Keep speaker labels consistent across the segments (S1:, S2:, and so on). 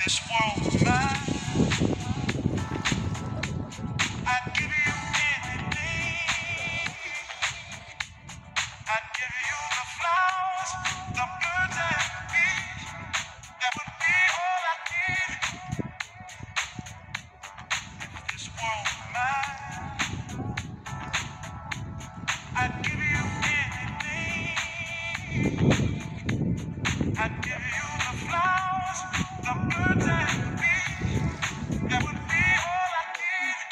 S1: This world of mine, I'd give you anything. I'd give you the flowers, the birds and the bees. That would be all I need. This world of mine, I'd give you anything. I'd give you the flowers, the birds and the bees. That would be all I need.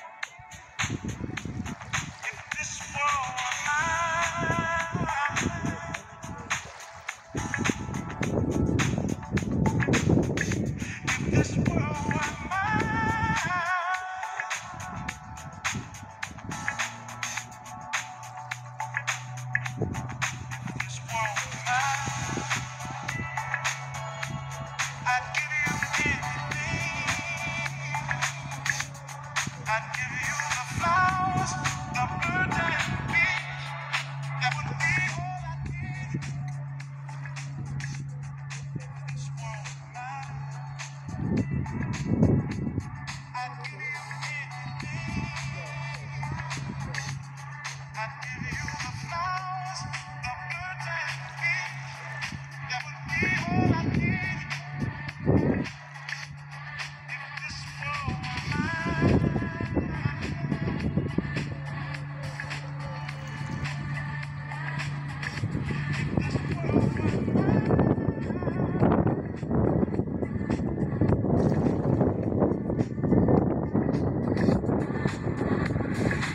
S1: If this world were mine, if this world were mine, this world were mine, I'd give you anything. I'd give you the flowers, the birds and the bees. That would be all I need. This world were mine, I'd give you anything. I'd give you the flowers, the birds and the bees. That would be all I need.